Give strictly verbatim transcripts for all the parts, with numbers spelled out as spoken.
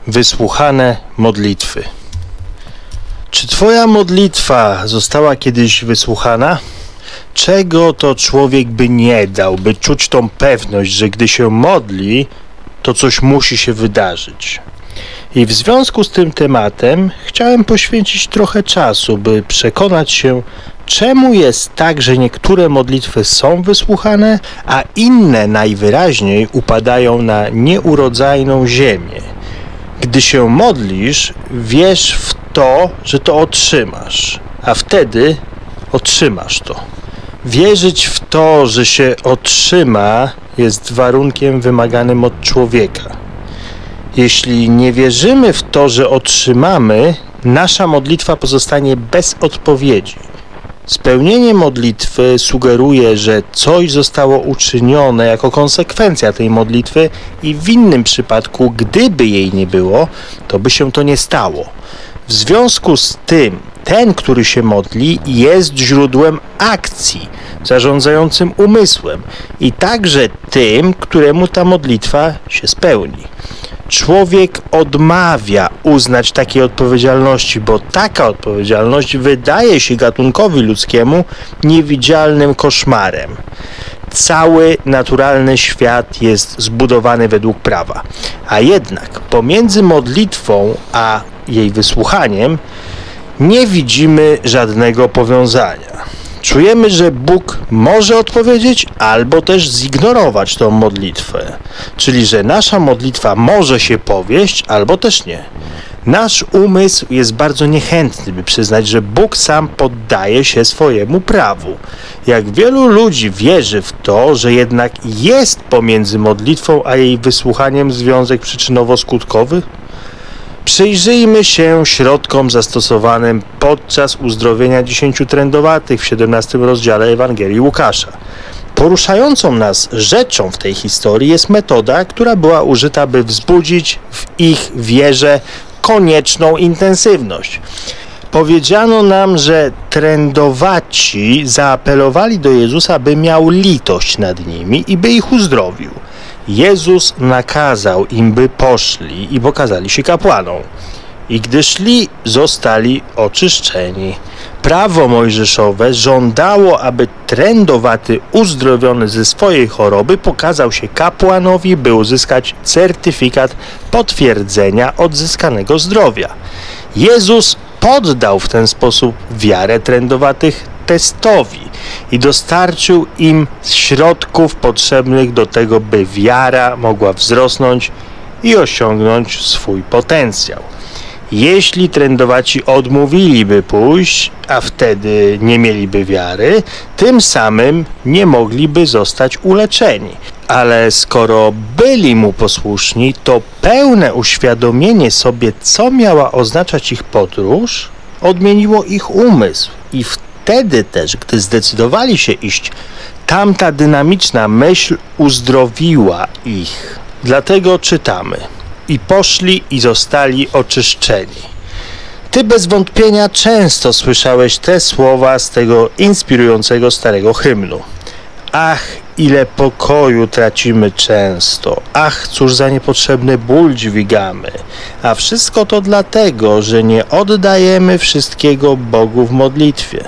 Wysłuchane modlitwy. Czy twoja modlitwa została kiedyś wysłuchana? Czego to człowiek by nie dał, by czuć tą pewność, że gdy się modli, to coś musi się wydarzyć. I w związku z tym tematem chciałem poświęcić trochę czasu, by przekonać się, czemu jest tak, że niektóre modlitwy są wysłuchane, a inne najwyraźniej upadają na nieurodzajną ziemię. Gdy się modlisz, wierz w to, że to otrzymasz, a wtedy otrzymasz to. Wierzyć w to, że się otrzyma, jest warunkiem wymaganym od człowieka. Jeśli nie wierzymy w to, że otrzymamy, nasza modlitwa pozostanie bez odpowiedzi. Spełnienie modlitwy sugeruje, że coś zostało uczynione jako konsekwencja tej modlitwy i w innym przypadku, gdyby jej nie było, to by się to nie stało. W związku z tym, ten, który się modli, jest źródłem akcji, zarządzającym umysłem i także tym, któremu ta modlitwa się spełni. Człowiek odmawia uznać takiej odpowiedzialności, bo taka odpowiedzialność wydaje się gatunkowi ludzkiemu niewidzialnym koszmarem. Cały naturalny świat jest zbudowany według prawa, a jednak pomiędzy modlitwą a jej wysłuchaniem nie widzimy żadnego powiązania. Czujemy, że Bóg może odpowiedzieć albo też zignorować tą modlitwę, czyli że nasza modlitwa może się powieść albo też nie. Nasz umysł jest bardzo niechętny, by przyznać, że Bóg sam poddaje się swojemu prawu. Jak wielu ludzi wierzy w to, że jednak jest pomiędzy modlitwą a jej wysłuchaniem związek przyczynowo-skutkowy? Przyjrzyjmy się środkom zastosowanym podczas uzdrowienia dziesięciu trędowatych w siedemnastym rozdziale Ewangelii Łukasza. Poruszającą nas rzeczą w tej historii jest metoda, która była użyta, by wzbudzić w ich wierze konieczną intensywność. Powiedziano nam, że trędowaci zaapelowali do Jezusa, by miał litość nad nimi i by ich uzdrowił. Jezus nakazał im, by poszli i pokazali się kapłanom. I gdy szli, zostali oczyszczeni. Prawo mojżeszowe żądało, aby trędowaty uzdrowiony ze swojej choroby pokazał się kapłanowi, by uzyskać certyfikat potwierdzenia odzyskanego zdrowia. Jezus poddał w ten sposób wiarę trędowatych testowi i dostarczył im środków potrzebnych do tego, by wiara mogła wzrosnąć i osiągnąć swój potencjał. Jeśli trędowaci odmówiliby pójść, a wtedy nie mieliby wiary, tym samym nie mogliby zostać uleczeni. Ale skoro byli mu posłuszni, to pełne uświadomienie sobie, co miała oznaczać ich podróż, odmieniło ich umysł i wtedy też, gdy zdecydowali się iść, tamta dynamiczna myśl uzdrowiła ich. Dlatego czytamy: i poszli i zostali oczyszczeni. Ty bez wątpienia często słyszałeś te słowa z tego inspirującego starego hymnu. Ach, ile pokoju tracimy często, ach, cóż za niepotrzebny ból dźwigamy, a wszystko to dlatego, że nie oddajemy wszystkiego Bogu w modlitwie.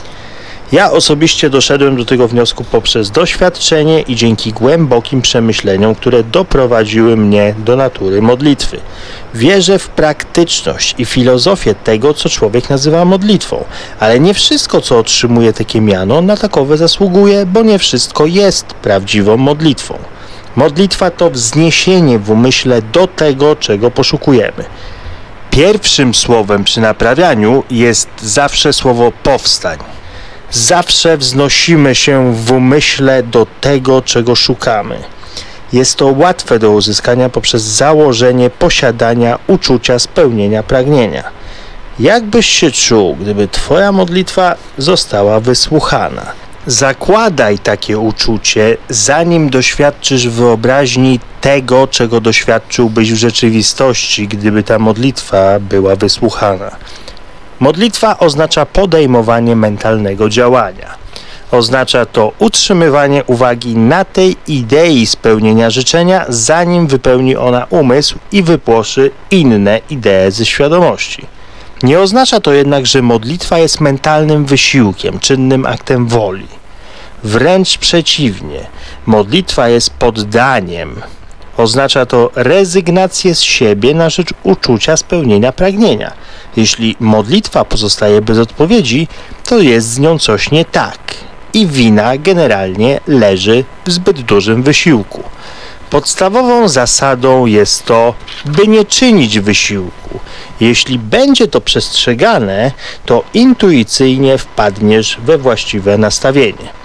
Ja osobiście doszedłem do tego wniosku poprzez doświadczenie i dzięki głębokim przemyśleniom, które doprowadziły mnie do natury modlitwy. Wierzę w praktyczność i filozofię tego, co człowiek nazywa modlitwą, ale nie wszystko, co otrzymuje takie miano, na takowe zasługuje, bo nie wszystko jest prawdziwą modlitwą. Modlitwa to wzniesienie w umyśle do tego, czego poszukujemy. Pierwszym słowem przy naprawianiu jest zawsze słowo powstań. Zawsze wznosimy się w umyśle do tego, czego szukamy. Jest to łatwe do uzyskania poprzez założenie posiadania uczucia spełnienia pragnienia. Jak byś się czuł, gdyby twoja modlitwa została wysłuchana? Zakładaj takie uczucie, zanim doświadczysz wyobraźni tego, czego doświadczyłbyś w rzeczywistości, gdyby ta modlitwa była wysłuchana. Modlitwa oznacza podejmowanie mentalnego działania. Oznacza to utrzymywanie uwagi na tej idei spełnienia życzenia, zanim wypełni ona umysł i wypłoszy inne idee ze świadomości. Nie oznacza to jednak, że modlitwa jest mentalnym wysiłkiem, czynnym aktem woli. Wręcz przeciwnie, modlitwa jest poddaniem. Oznacza to rezygnację z siebie na rzecz uczucia spełnienia pragnienia. Jeśli modlitwa pozostaje bez odpowiedzi, to jest z nią coś nie tak i wina generalnie leży w zbyt dużym wysiłku. Podstawową zasadą jest to, by nie czynić wysiłku. Jeśli będzie to przestrzegane, to intuicyjnie wpadniesz we właściwe nastawienie.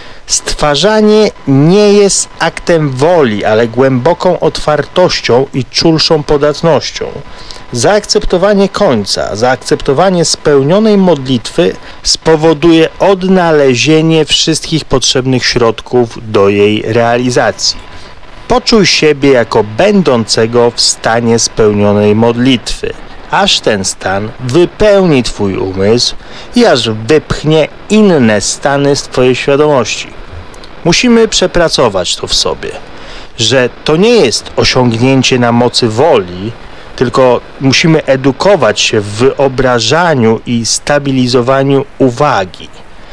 Stwarzanie nie jest aktem woli, ale głęboką otwartością i czulszą podatnością. Zaakceptowanie końca, zaakceptowanie spełnionej modlitwy spowoduje odnalezienie wszystkich potrzebnych środków do jej realizacji. Poczuj siebie jako będącego w stanie spełnionej modlitwy, aż ten stan wypełni Twój umysł i aż wypchnie inne stany z Twojej świadomości. Musimy przepracować to w sobie, że to nie jest osiągnięcie na mocy woli, tylko musimy edukować się w wyobrażaniu i stabilizowaniu uwagi.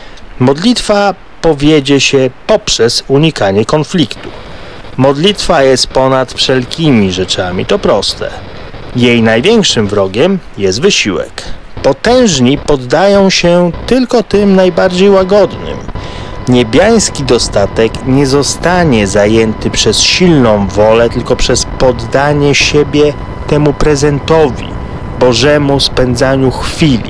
Modlitwa powiedzie się poprzez unikanie konfliktu. Modlitwa jest ponad wszelkimi rzeczami, to proste. Jej największym wrogiem jest wysiłek. Potężni poddają się tylko tym najbardziej łagodnym. Niebiański dostatek nie zostanie zajęty przez silną wolę, tylko przez poddanie siebie temu prezentowi, Bożemu spędzaniu chwili.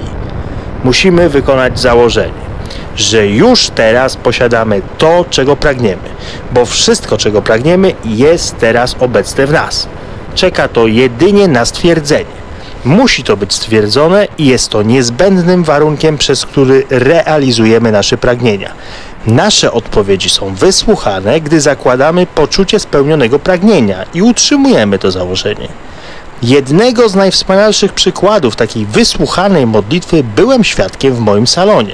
Musimy wykonać założenie, że już teraz posiadamy to, czego pragniemy, bo wszystko, czego pragniemy, jest teraz obecne w nas. Czeka to jedynie na stwierdzenie. Musi to być stwierdzone i jest to niezbędnym warunkiem, przez który realizujemy nasze pragnienia. Nasze odpowiedzi są wysłuchane, gdy zakładamy poczucie spełnionego pragnienia i utrzymujemy to założenie. Jednego z najwspanialszych przykładów takiej wysłuchanej modlitwy byłem świadkiem w moim salonie.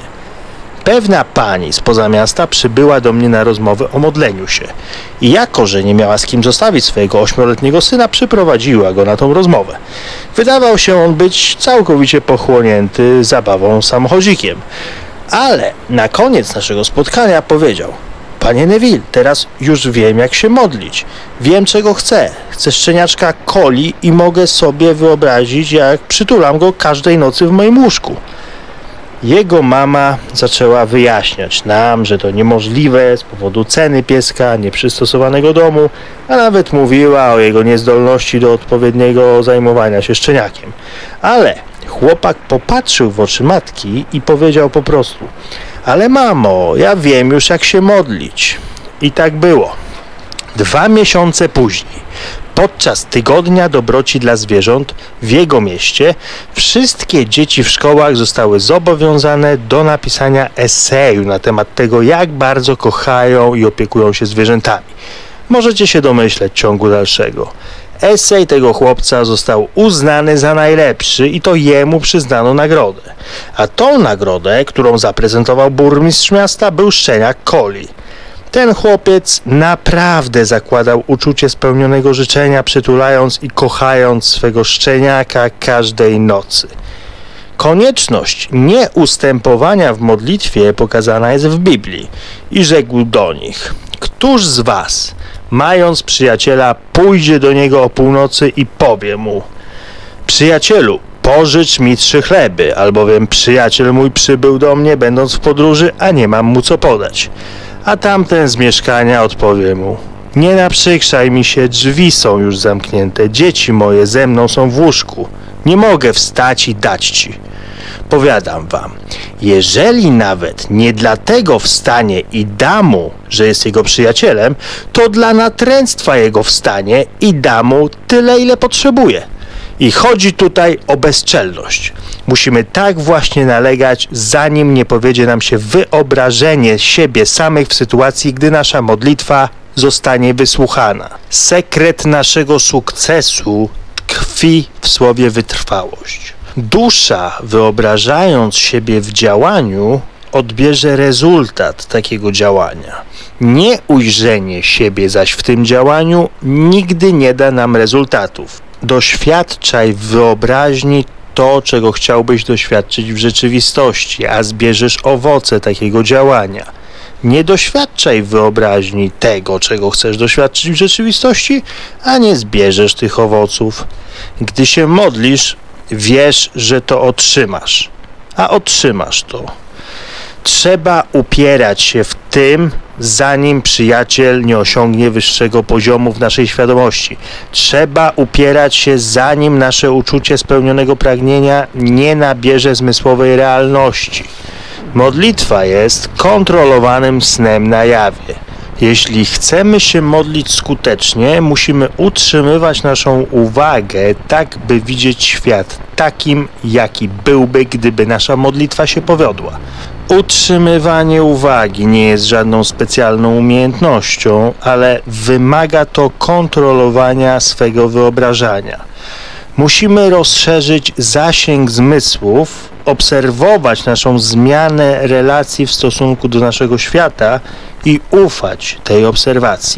Pewna pani spoza miasta przybyła do mnie na rozmowę o modleniu się i jako, że nie miała z kim zostawić swojego ośmioletniego syna, przyprowadziła go na tą rozmowę. Wydawał się on być całkowicie pochłonięty zabawą samochodzikiem, ale na koniec naszego spotkania powiedział: Panie Neville, teraz już wiem, jak się modlić. Wiem, czego chcę. Chcę szczeniaczka Coli i mogę sobie wyobrazić, jak przytulam go każdej nocy w moim łóżku. Jego mama zaczęła wyjaśniać nam, że to niemożliwe z powodu ceny pieska, nieprzystosowanego domu, a nawet mówiła o jego niezdolności do odpowiedniego zajmowania się szczeniakiem. Ale chłopak popatrzył w oczy matki i powiedział po prostu: ale mamo, ja wiem już, jak się modlić. I tak było. Dwa miesiące później, podczas Tygodnia Dobroci dla Zwierząt w jego mieście, wszystkie dzieci w szkołach zostały zobowiązane do napisania eseju na temat tego, jak bardzo kochają i opiekują się zwierzętami. Możecie się domyśleć ciągu dalszego. Esej tego chłopca został uznany za najlepszy i to jemu przyznano nagrodę. A tą nagrodę, którą zaprezentował burmistrz miasta, był szczeniak Coli. Ten chłopiec naprawdę zakładał uczucie spełnionego życzenia, przytulając i kochając swego szczeniaka każdej nocy. Konieczność nieustępowania w modlitwie pokazana jest w Biblii i rzekł do nich: któż z was, mając przyjaciela, pójdzie do niego o północy i powie mu: przyjacielu, pożycz mi trzy chleby, albowiem przyjaciel mój przybył do mnie, będąc w podróży, a nie mam mu co podać. A tamten z mieszkania odpowie mu: nie naprzykrzaj mi się, drzwi są już zamknięte, dzieci moje ze mną są w łóżku, nie mogę wstać i dać ci. Powiadam wam, jeżeli nawet nie dlatego wstanie i da mu, że jest jego przyjacielem, to dla natręctwa jego wstanie i da mu tyle, ile potrzebuje. I chodzi tutaj o bezczelność. Musimy tak właśnie nalegać, zanim nie powiedzie nam się wyobrażenie siebie samych w sytuacji, gdy nasza modlitwa zostanie wysłuchana. Sekret naszego sukcesu tkwi w słowie wytrwałość. Dusza, wyobrażając siebie w działaniu, odbierze rezultat takiego działania. Nie ujrzenie siebie zaś w tym działaniu nigdy nie da nam rezultatów. Doświadczaj w wyobraźni to, czego chciałbyś doświadczyć w rzeczywistości, a zbierzesz owoce takiego działania. Nie doświadczaj w wyobraźni tego, czego chcesz doświadczyć w rzeczywistości, a nie zbierzesz tych owoców. Gdy się modlisz, wiesz, że to otrzymasz, a otrzymasz to. Trzeba upierać się w tym, zanim przyjaciel nie osiągnie wyższego poziomu w naszej świadomości. Trzeba upierać się, zanim nasze uczucie spełnionego pragnienia nie nabierze zmysłowej realności. Modlitwa jest kontrolowanym snem na jawie. Jeśli chcemy się modlić skutecznie, musimy utrzymywać naszą uwagę tak, by widzieć świat takim, jaki byłby, gdyby nasza modlitwa się powiodła. Utrzymywanie uwagi nie jest żadną specjalną umiejętnością, ale wymaga to kontrolowania swego wyobrażania. Musimy rozszerzyć zasięg zmysłów, obserwować naszą zmianę relacji w stosunku do naszego świata i ufać tej obserwacji.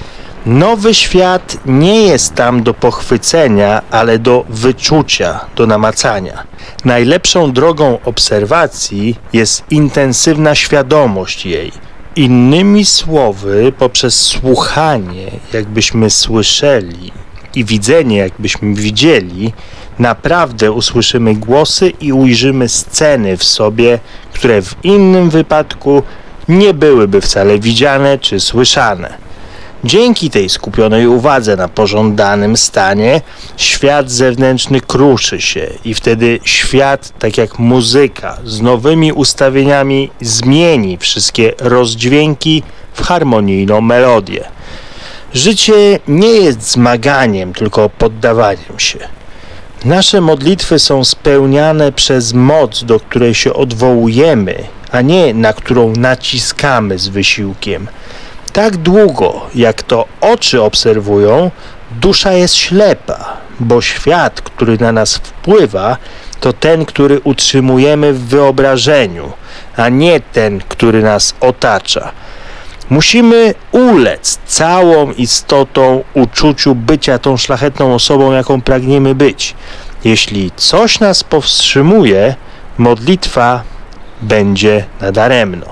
Nowy świat nie jest tam do pochwycenia, ale do wyczucia, do namacania. Najlepszą drogą obserwacji jest intensywna świadomość jej. Innymi słowy, poprzez słuchanie, jakbyśmy słyszeli, i widzenie, jakbyśmy widzieli, naprawdę usłyszymy głosy i ujrzymy sceny w sobie, które w innym wypadku nie byłyby wcale widziane czy słyszane. Dzięki tej skupionej uwadze na pożądanym stanie, świat zewnętrzny kruszy się i wtedy świat, tak jak muzyka, z nowymi ustawieniami zmieni wszystkie rozdźwięki w harmonijną melodię. Życie nie jest zmaganiem, tylko poddawaniem się. Nasze modlitwy są spełniane przez moc, do której się odwołujemy, a nie na którą naciskamy z wysiłkiem. Tak długo, jak to oczy obserwują, dusza jest ślepa, bo świat, który na nas wpływa, to ten, który utrzymujemy w wyobrażeniu, a nie ten, który nas otacza. Musimy ulec całą istotą uczuciu bycia tą szlachetną osobą, jaką pragniemy być. Jeśli coś nas powstrzymuje, modlitwa będzie nadaremno.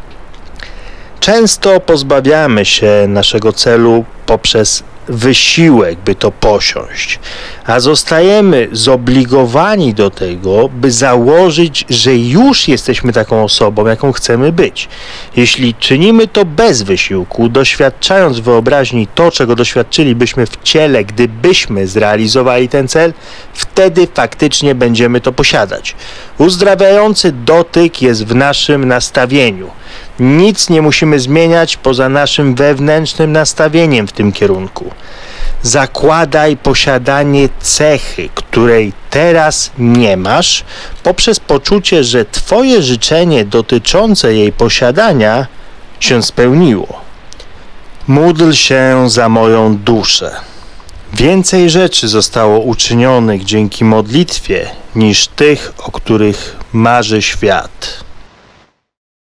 Często pozbawiamy się naszego celu poprzez wysiłek, by to posiąść, a zostajemy zobligowani do tego, by założyć, że już jesteśmy taką osobą, jaką chcemy być. Jeśli czynimy to bez wysiłku, doświadczając w wyobraźni to, czego doświadczylibyśmy w ciele, gdybyśmy zrealizowali ten cel, wtedy faktycznie będziemy to posiadać. Uzdrawiający dotyk jest w naszym nastawieniu. Nic nie musimy zmieniać poza naszym wewnętrznym nastawieniem w tym kierunku. Zakładaj posiadanie cechy, której teraz nie masz, poprzez poczucie, że Twoje życzenie dotyczące jej posiadania się spełniło. Módl się za moją duszę. Więcej rzeczy zostało uczynionych dzięki modlitwie niż tych, o których marzy świat.